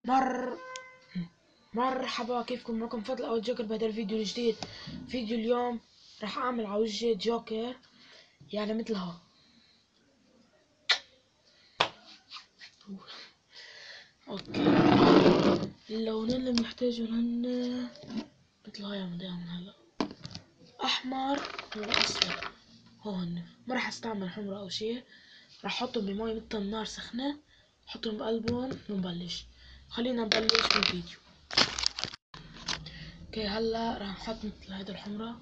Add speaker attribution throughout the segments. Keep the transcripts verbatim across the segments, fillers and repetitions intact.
Speaker 1: مر مرحبا، كيفكم؟ معكم فضل او جوكر بهذا الفيديو الجديد. فيديو اليوم راح اعمل على وجهي جوكر، يعني مثلها. اوكي، اللونين اللي بنحتاجهم هن مثل هاي. بدي اعمل هلا احمر واصفر. هون ما راح استعمل حمرة او شيء، راح احطهم بمي مثل النار سخنة، احطهم بقلبهم ونبلش. خلينا نبلش بالفيديو. اوكي، هلا راح نحط مثل هيدا الحمرة.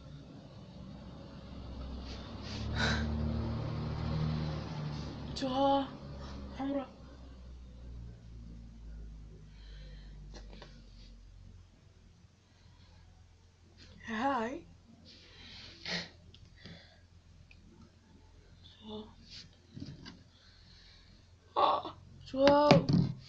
Speaker 1: شو ها حمرة؟ هاي شو اه شو هاو؟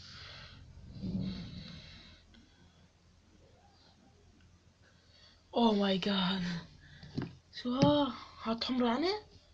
Speaker 1: اوه ماي جاد، شو ها؟ حط حمرة يعني؟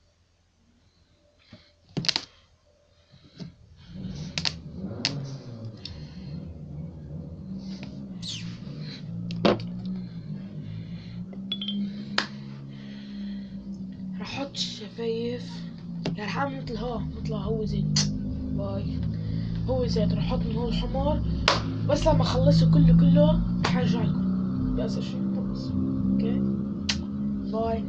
Speaker 1: راح احط شفايف، يعني راح اعمل مثل ها، مثل هو زيت. باي، هو زيت. راح احط من هون الحمر، بس لما اخلصه كله كله راح ارجع لكم بأسر شيء. خلص اوكي، باي.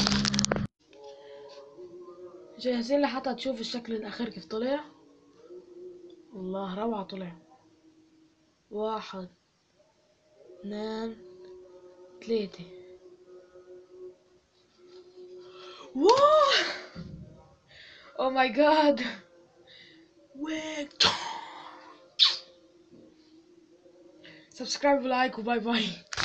Speaker 1: جاهزين لحتى تشوف الشكل الاخير كيف طلع؟ والله روعة طلع. واحد، اثنين، ثلاثة. واه، او ماي جاد. ويت، سبسكرايب ولايك وباي باي.